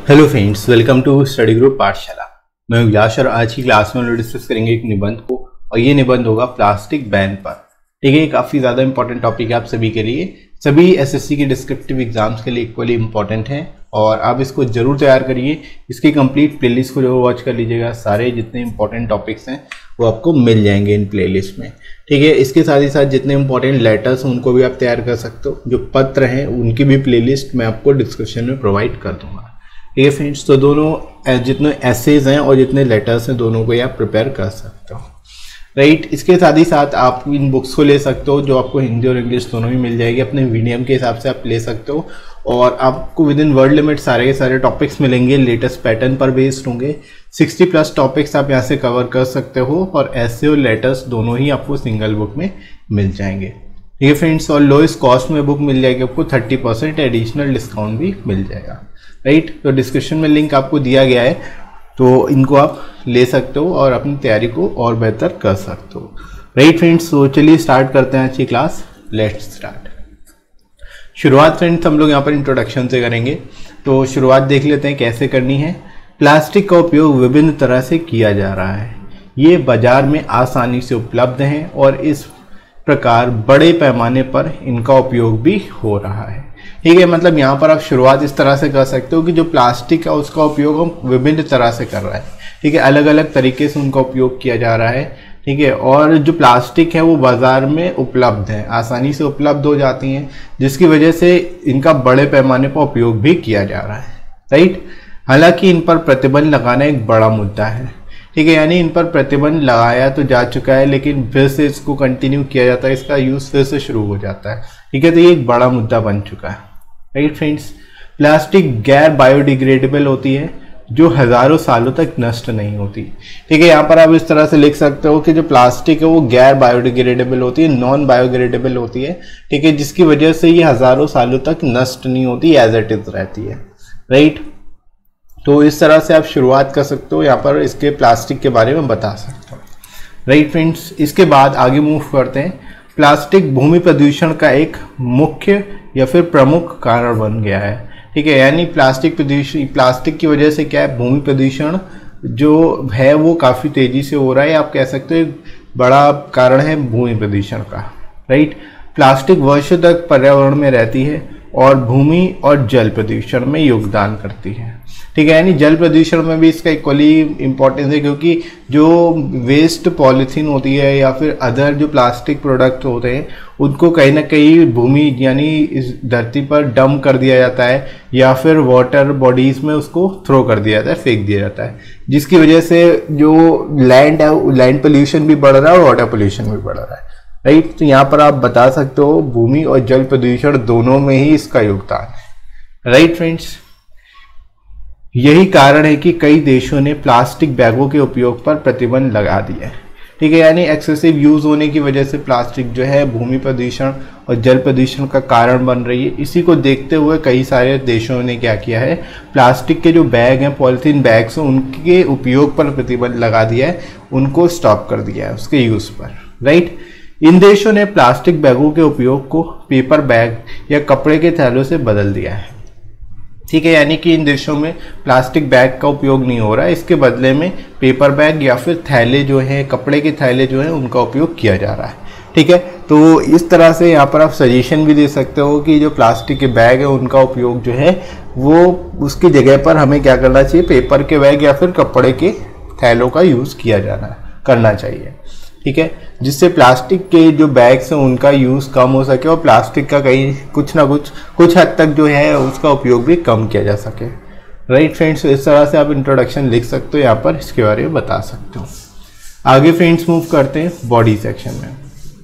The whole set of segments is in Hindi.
Hello friends, welcome to study group Pathshala. मैं विलास और आज की क्लास में हम लोग डिस्कस करेंगे एक निबंध को, और ये निबंध होगा प्लास्टिक बैन पर। ठीक है, ये काफ़ी ज़्यादा इंपॉर्टेंट टॉपिक है आप सभी के लिए। सभी एसएससी के डिस्क्रिप्टिव एग्जाम्स के लिए इक्वली इंपॉर्टेंट है और आप इसको जरूर तैयार करिए। इसकी कंप्लीट प्लेलिस्ट को जरूर वॉच कर लीजिएगा। सारे जितने इंपॉर्टेंट टॉपिक्स हैं वो आपको मिल जाएंगे इन प्लेलिस्ट में। ठीक है, इसके साथ ही साथ जितने इंपॉर्टेंट लेटर्स हैं उनको भी आप तैयार कर सकते हो। जो पत्र हैं उनकी भी प्लेलिस्ट मैं आपको डिस्क्रिप्शन में प्रोवाइड कर दूंगा। ठीक है फ्रेंड्स, तो दोनों जितने एसेज हैं और जितने लेटर्स हैं दोनों को आप प्रिपेयर कर सकते हो। राइट, इसके साथ ही साथ आप इन बुक्स को ले सकते हो जो आपको हिंदी और इंग्लिश दोनों भी मिल जाएगी। अपने मीडियम के हिसाब से आप ले सकते हो और आपको विद इन वर्ड लिमिट सारे के सारे टॉपिक्स मिलेंगे। लेटेस्ट पैटर्न पर बेस्ड होंगे। 60+ टॉपिक्स आप यहाँ से कवर कर सकते हो और ऐसे और लेटर्स दोनों ही आपको सिंगल बुक में मिल जाएंगे। ठीक है फ्रेंड्स, और लोएस्ट कॉस्ट में बुक मिल जाएगी आपको। 30% एडिशनल डिस्काउंट भी मिल जाएगा। राइट, तो डिस्क्रिप्शन में लिंक आपको दिया गया है, तो इनको आप ले सकते हो और अपनी तैयारी को और बेहतर कर सकते हो। राइट फ्रेंड्स, तो चलिए स्टार्ट करते हैं आज की क्लास। Let's start. शुरुआत फ्रेंड्स हम लोग यहाँ पर इंट्रोडक्शन से करेंगे, तो शुरुआत देख लेते हैं कैसे करनी है। प्लास्टिक का उपयोग विभिन्न तरह से किया जा रहा है। ये बाजार में आसानी से उपलब्ध हैं और इस प्रकार बड़े पैमाने पर इनका उपयोग भी हो रहा है। ठीक है, मतलब यहाँ पर आप शुरुआत इस तरह से कर सकते हो कि जो प्लास्टिक है उसका उपयोग हम विभिन्न तरह से कर रहे हैं। ठीक है, अलग अलग तरीके से उनका उपयोग किया जा रहा है। ठीक है, और जो प्लास्टिक है वो बाजार में उपलब्ध है, आसानी से उपलब्ध हो जाती हैं, जिसकी वजह से इनका बड़े पैमाने पर उपयोग भी किया जा रहा है। राइट, हालांकि इन पर प्रतिबंध लगाना एक बड़ा मुद्दा है। ठीक है, यानी इन पर प्रतिबंध लगाया तो जा चुका है लेकिन फिर से इसको कंटिन्यू किया जाता है, इसका यूज फिर से शुरू हो जाता है। ठीक है, तो ये एक बड़ा मुद्दा बन चुका है। राइट फ्रेंड्स, प्लास्टिक गैर बायोडिग्रेडेबल होती है जो हजारों सालों तक नष्ट नहीं होती। ठीक है, यहाँ पर आप इस तरह से लिख सकते हो कि जो प्लास्टिक है वो गैर बायोडिग्रेडेबल होती है, नॉन बायोडिग्रेडेबल होती है। ठीक है, जिसकी वजह से ये हजारों सालों तक नष्ट नहीं होती, एज इट इज रहती है। राइट, तो इस तरह से आप शुरुआत कर सकते हो, यहाँ पर इसके प्लास्टिक के बारे में बता सकते हो। राइट फ्रेंड्स, इसके बाद आगे मूव करते हैं। प्लास्टिक भूमि प्रदूषण का एक मुख्य या फिर प्रमुख कारण बन गया है। ठीक है, यानी प्लास्टिक की वजह से क्या है, भूमि प्रदूषण जो है वो काफ़ी तेज़ी से हो रहा है। आप कह सकते हो बड़ा कारण है भूमि प्रदूषण का। राइट, प्लास्टिक वर्षों तक पर्यावरण में रहती है और भूमि और जल प्रदूषण में योगदान करती है। ठीक है, यानी जल प्रदूषण में भी इसका इक्वली इंपॉर्टेंस है, क्योंकि जो वेस्ट पॉलीथीन होती है या फिर अदर जो प्लास्टिक प्रोडक्ट होते हैं उनको कहीं ना कहीं भूमि यानी इस धरती पर डंप कर दिया जाता है या फिर वाटर बॉडीज में उसको थ्रो कर दिया जाता है, फेंक दिया जाता है, जिसकी वजह से जो लैंड है लैंड पोल्यूशन भी बढ़ रहा है और वाटर पोल्यूशन भी बढ़ रहा है। राइट, तो यहाँ पर आप बता सकते हो भूमि और जल प्रदूषण दोनों में ही इसका योगदान है। राइट फ्रेंड्स, यही कारण है कि कई देशों ने प्लास्टिक बैगों के उपयोग पर प्रतिबंध लगा दिया है। ठीक है, यानी एक्सेसिव यूज होने की वजह से प्लास्टिक जो है भूमि प्रदूषण और जल प्रदूषण का कारण बन रही है। इसी को देखते हुए कई सारे देशों ने क्या किया है, प्लास्टिक के जो बैग हैं, पॉलीथीन बैग्स हैं, उनके उपयोग पर प्रतिबंध लगा दिया है, उनको स्टॉप कर दिया है उसके यूज पर। राइट, इन देशों ने प्लास्टिक बैगों के उपयोग को पेपर बैग या कपड़े के थैलों से बदल दिया है। ठीक है, यानी कि इन देशों में प्लास्टिक बैग का उपयोग नहीं हो रहा है, इसके बदले में पेपर बैग या फिर थैले जो हैं, कपड़े के थैले जो हैं, उनका उपयोग किया जा रहा है। ठीक है, तो इस तरह से यहाँ पर आप सजेशन भी दे सकते हो कि जो प्लास्टिक के बैग है उनका उपयोग जो है वो उसकी जगह पर हमें क्या करना चाहिए, पेपर के बैग या फिर कपड़े के थैलों का यूज़ करना चाहिए। ठीक है, जिससे प्लास्टिक के जो बैग्स हैं उनका यूज़ कम हो सके और प्लास्टिक का कहीं कुछ हद तक जो है उसका उपयोग भी कम किया जा सके। राइट फ्रेंड्स, इस तरह से आप इंट्रोडक्शन लिख सकते हो, यहाँ पर इसके बारे में बता सकते हो। आगे फ्रेंड्स मूव करते हैं बॉडी सेक्शन में।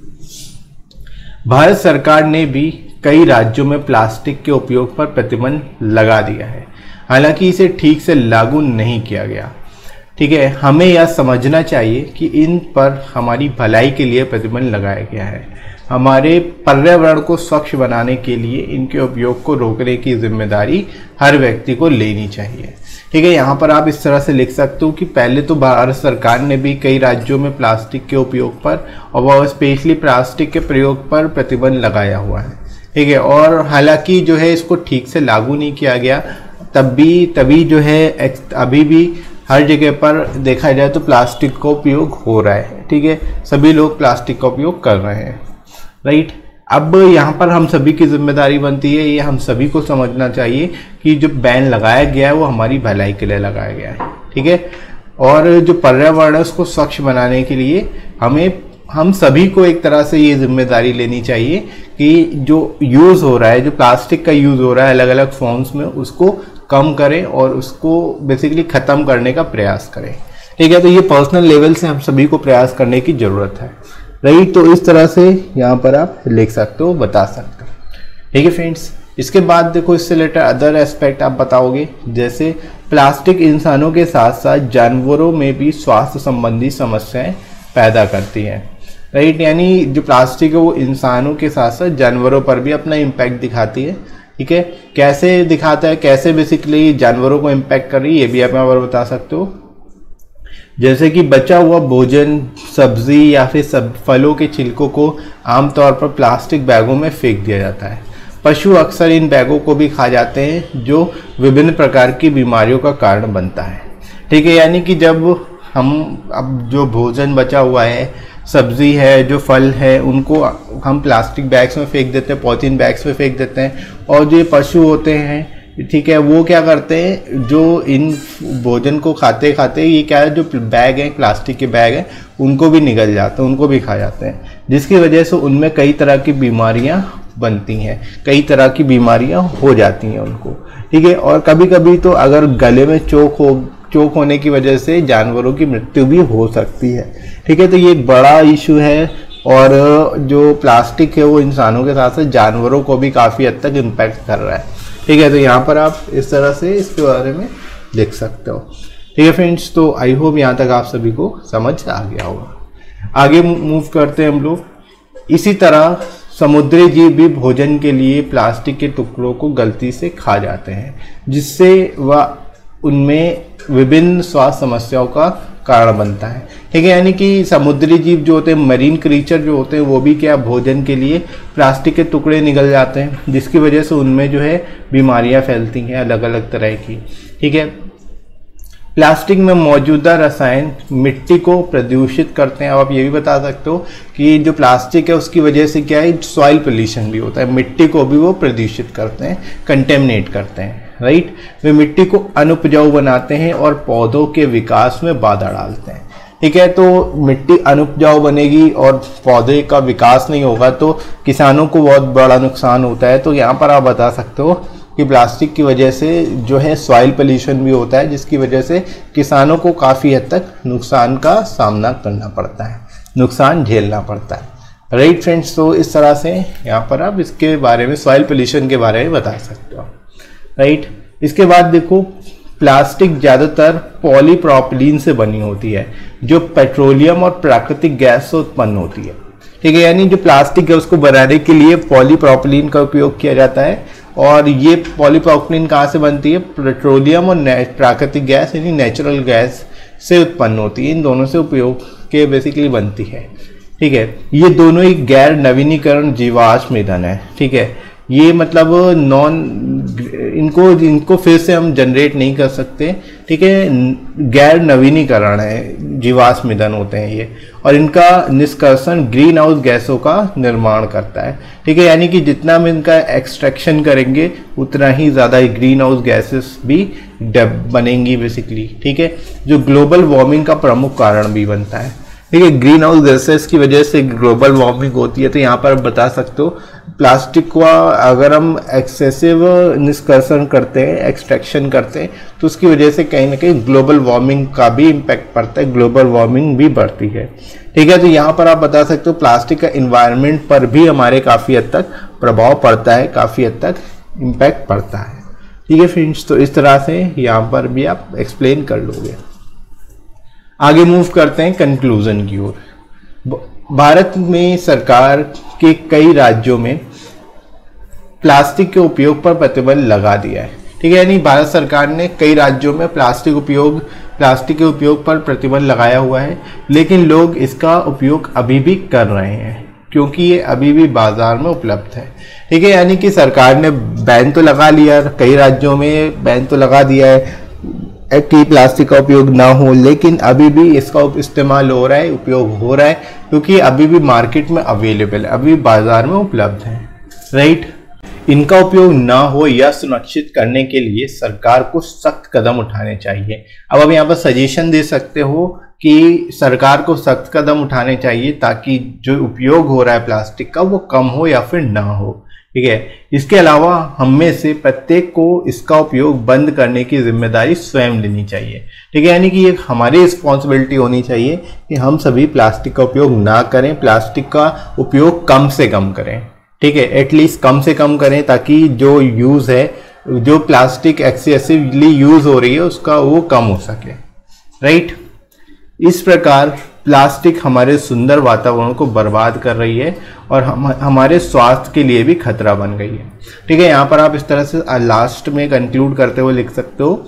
भारत सरकार ने भी कई राज्यों में प्लास्टिक के उपयोग पर प्रतिबंध लगा दिया है, हालांकि इसे ठीक से लागू नहीं किया गया। ठीक है, हमें यह समझना चाहिए कि इन पर हमारी भलाई के लिए प्रतिबंध लगाया गया है। हमारे पर्यावरण को स्वच्छ बनाने के लिए इनके उपयोग को रोकने की जिम्मेदारी हर व्यक्ति को लेनी चाहिए। ठीक है, यहाँ पर आप इस तरह से लिख सकते हो कि पहले तो भारत सरकार ने भी कई राज्यों में प्लास्टिक के उपयोग पर और वह स्पेशली प्लास्टिक के प्रयोग पर प्रतिबंध लगाया हुआ है। ठीक है, और हालांकि जो है इसको ठीक से लागू नहीं किया गया, तभी जो है अभी भी हर जगह पर देखा जाए तो प्लास्टिक का उपयोग हो रहा है, ठीक है, सभी लोग प्लास्टिक का उपयोग कर रहे हैं, राइट। अब यहाँ पर हम सभी की जिम्मेदारी बनती है, ये हम सभी को समझना चाहिए कि जो बैन लगाया गया है वो हमारी भलाई के लिए लगाया गया है, ठीक है। और जो पर्यावरण है उसको स्वच्छ बनाने के लिए हम सभी को एक तरह से ये जिम्मेदारी लेनी चाहिए कि जो यूज़ हो रहा है, जो प्लास्टिक का यूज़ हो रहा है अलग अलग फॉर्म्स में, उसको कम करें और उसको बेसिकली ख़त्म करने का प्रयास करें, ठीक है। तो ये पर्सनल लेवल से हम सभी को प्रयास करने की ज़रूरत है, राइट। तो इस तरह से यहाँ पर आप लिख सकते हो, बता सकते हो, ठीक है फ्रेंड्स। इसके बाद देखो इससे रिलेटेड अदर एस्पेक्ट आप बताओगे, जैसे प्लास्टिक इंसानों के साथ साथ जानवरों में भी स्वास्थ्य संबंधी समस्याएं पैदा करती हैं, राइट। यानी जो प्लास्टिक है वो इंसानों के साथ साथ जानवरों पर भी अपना इम्पैक्ट दिखाती है, ठीक है। कैसे दिखाता है, कैसे बेसिकली जानवरों को इम्पैक्ट कर रही है, ये भी आप यहाँ पर बता सकते हो। जैसे कि बचा हुआ भोजन, सब्जी या फिर फलों के छिलकों को आमतौर पर प्लास्टिक बैगों में फेंक दिया जाता है। पशु अक्सर इन बैगों को भी खा जाते हैं, जो विभिन्न प्रकार की बीमारियों का कारण बनता है, ठीक है। यानी कि जब अब जो भोजन बचा हुआ है, सब्जी है, जो फल है, उनको हम प्लास्टिक बैग्स में फेंक देते हैं, पॉलीथीन बैग्स में फेंक देते हैं, और जो पशु होते हैं, ठीक है, वो क्या करते हैं, जो इन भोजन को खाते खाते ये क्या है, जो बैग है, प्लास्टिक के बैग है, उनको भी निगल जाते हैं, उनको भी खा जाते हैं, जिसकी वजह से उनमें कई तरह की बीमारियां बनती हैं, कई तरह की बीमारियां हो जाती हैं उनको, ठीक है। और कभी कभी तो अगर गले में चोक होने की वजह से जानवरों की मृत्यु भी हो सकती है, ठीक है। तो ये एक बड़ा इशू है, और जो प्लास्टिक है वो इंसानों के साथ साथ जानवरों को भी काफ़ी हद तक इम्पैक्ट कर रहा है, ठीक है। तो यहाँ पर आप इस तरह से इसके बारे में लिख सकते हो, ठीक है फ्रेंड्स। तो आई होप यहाँ तक आप सभी को समझ आ गया होगा। आगे मूव करते हैं हम लोग। इसी तरह समुद्री जीव भी भोजन के लिए प्लास्टिक के टुकड़ों को गलती से खा जाते हैं, जिससे वह उनमें विभिन्न स्वास्थ्य समस्याओं का कारण बनता है, ठीक है। यानी कि समुद्री जीव जो होते हैं, मरीन क्रीचर जो होते हैं, वो भी क्या भोजन के लिए प्लास्टिक के टुकड़े निगल जाते हैं, जिसकी वजह से उनमें जो है बीमारियां फैलती हैं अलग अलग तरह की, ठीक है। प्लास्टिक में मौजूदा रसायन मिट्टी को प्रदूषित करते हैं। अब आप ये भी बता सकते हो कि जो प्लास्टिक है उसकी वजह से क्या है, सॉइल पोल्यूशन भी होता है, मिट्टी को भी वो प्रदूषित करते हैं, कंटेमिनेट करते हैं, राइट। वे मिट्टी को अनुपजाऊ बनाते हैं और पौधों के विकास में बाधा डालते हैं, ठीक है। तो मिट्टी अनुपजाऊ बनेगी और पौधे का विकास नहीं होगा तो किसानों को बहुत बड़ा नुकसान होता है। तो यहाँ पर आप बता सकते हो कि प्लास्टिक की वजह से जो है सॉइल पोल्यूशन भी होता है, जिसकी वजह से किसानों को काफ़ी हद तक नुकसान का सामना करना पड़ता है, नुकसान झेलना पड़ता है, राइट फ्रेंड्स। तो इस तरह से यहाँ पर आप इसके बारे में, सॉइल पोल्यूशन के बारे में बता सकते हो, राइट। इसके बाद देखो, प्लास्टिक ज़्यादातर पॉलीप्रोपिलीन से बनी होती है, जो पेट्रोलियम और प्राकृतिक गैस से उत्पन्न होती है, ठीक है। यानी जो प्लास्टिक है उसको बनाने के लिए पॉलीप्रोपिलीन का उपयोग किया जाता है, और ये पॉलीप्रोपिलीन कहाँ से बनती है, पेट्रोलियम और प्राकृतिक गैस यानी नेचुरल गैस से उत्पन्न होती है, इन दोनों से उपयोग के बेसिकली बनती है, ठीक है। ये दोनों ही गैर नवीनीकरण जीवाश्म ईंधन है, ठीक है। ये मतलब इनको फिर से हम जनरेट नहीं कर सकते, ठीक है। गैर नवीनीकरण है, जीवाश्म ईंधन होते हैं ये, और इनका निष्कर्षण ग्रीन हाउस गैसों का निर्माण करता है, ठीक है। यानी कि जितना हम इनका एक्सट्रैक्शन करेंगे उतना ही ज़्यादा ग्रीन हाउस गैसेस भी बनेंगी बेसिकली, ठीक है, जो ग्लोबल वार्मिंग का प्रमुख कारण भी बनता है, ठीक है। ग्रीन हाउस गैसेस की वजह से ग्लोबल वार्मिंग होती है। तो यहाँ पर बता सकते हो प्लास्टिक का अगर हम एक्सेसिव निष्कर्षण करते हैं, एक्सट्रैक्शन करते हैं, तो उसकी वजह से कहीं ना कहीं ग्लोबल वार्मिंग का भी इम्पैक्ट पड़ता है, ग्लोबल वार्मिंग भी बढ़ती है, ठीक है। तो यहाँ पर आप बता सकते हो प्लास्टिक का इन्वायरमेंट पर भी हमारे काफ़ी हद तक प्रभाव पड़ता है, काफ़ी हद तक इम्पैक्ट पड़ता है, ठीक है फ्रेंड्स। तो इस तरह से यहाँ पर भी आप एक्सप्लेन कर लोगे। आगे मूव करते हैं कंक्लूजन की ओर। भारत में सरकार के कई राज्यों में प्लास्टिक के उपयोग पर प्रतिबंध लगा दिया है, ठीक है। यानी भारत सरकार ने कई राज्यों में प्लास्टिक के उपयोग पर प्रतिबंध लगाया हुआ है, लेकिन लोग इसका उपयोग अभी भी कर रहे हैं क्योंकि ये अभी भी बाजार में उपलब्ध है, ठीक है, यानी कि सरकार ने बैन तो लगा लिया, कई राज्यों में बैन तो लगा दिया है कि प्लास्टिक का उपयोग ना हो, लेकिन अभी भी इसका इस्तेमाल हो रहा है, उपयोग हो रहा है, क्योंकि अभी भी मार्केट में अवेलेबल है, अभी बाजार में उपलब्ध है, राइट। इनका उपयोग ना हो यह सुनिश्चित करने के लिए सरकार को सख्त कदम उठाने चाहिए। अब आप यहाँ पर सजेशन दे सकते हो कि सरकार को सख्त कदम उठाने चाहिए ताकि जो उपयोग हो रहा है प्लास्टिक का वो कम हो या फिर ना हो, ठीक है। इसके अलावा हम में से प्रत्येक को इसका उपयोग बंद करने की जिम्मेदारी स्वयं लेनी चाहिए, ठीक है। यानी कि ये हमारी रिस्पॉन्सिबिलिटी होनी चाहिए कि हम सभी प्लास्टिक का उपयोग ना करें, प्लास्टिक का उपयोग कम से कम करें, ठीक है, एटलीस्ट कम से कम करें, ताकि जो यूज है, जो प्लास्टिक एक्सेसिवली यूज हो रही है उसका वो कम हो सके, राइट। इस प्रकार प्लास्टिक हमारे सुंदर वातावरण को बर्बाद कर रही है और हमारे स्वास्थ्य के लिए भी खतरा बन गई है, ठीक है। यहाँ पर आप इस तरह से लास्ट में कंक्लूड करते हुए लिख सकते हो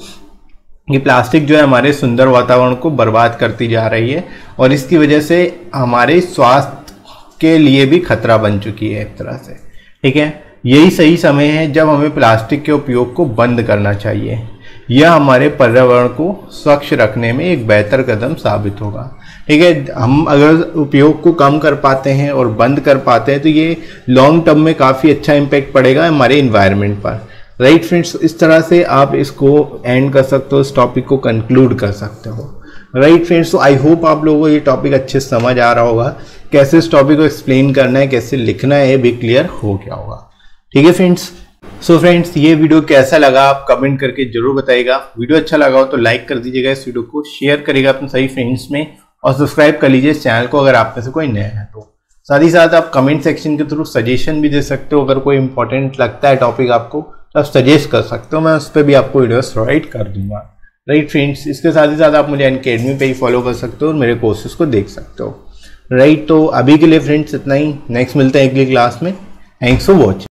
कि प्लास्टिक जो है हमारे सुंदर वातावरण को बर्बाद करती जा रही है और इसकी वजह से हमारे स्वास्थ्य के लिए भी खतरा बन चुकी है एक तरह से, ठीक है। यही सही समय है जब हमें प्लास्टिक के उपयोग को बंद करना चाहिए। यह हमारे पर्यावरण को स्वच्छ रखने में एक बेहतर कदम साबित होगा, ठीक है। हम अगर उपयोग को कम कर पाते हैं और बंद कर पाते हैं तो ये लॉन्ग टर्म में काफ़ी अच्छा इम्पैक्ट पड़ेगा हमारे इन्वायरमेंट पर, राइट फ्रेंड्स। इस तरह से आप इसको एंड कर सकते हो, इस टॉपिक को कंक्लूड कर सकते हो, राइट फ्रेंड्स। तो आई होप आप लोगों को ये टॉपिक अच्छे से समझ आ रहा होगा, कैसे इस टॉपिक को एक्सप्लेन करना है, कैसे लिखना है, ये भी क्लियर हो गया होगा, ठीक है फ्रेंड्स। सो फ्रेंड्स, ये वीडियो कैसा लगा आप कमेंट करके जरूर बताइएगा। वीडियो अच्छा लगा हो तो लाइक कर दीजिएगा, इस वीडियो को शेयर करिएगा अपने सभी फ्रेंड्स में और सब्सक्राइब कर लीजिए इस चैनल को अगर आप में से कोई नया है तो। साथ ही साथ आप कमेंट सेक्शन के थ्रू सजेशन भी दे सकते हो, अगर कोई इंपॉर्टेंट लगता है टॉपिक आपको तो आप सजेस्ट कर सकते हो, मैं उस पर भी आपको वीडियोस प्रोवाइड कर दूंगा, राइट फ्रेंड्स। इसके साथ ही साथ आप मुझे अनअकैडमी पे ही फॉलो कर सकते हो और मेरे कोर्सेज को देख सकते हो, राइट। तो अभी के लिए फ्रेंड्स इतना ही, नेक्स्ट मिलते हैं अगली क्लास में। Thanks for watching.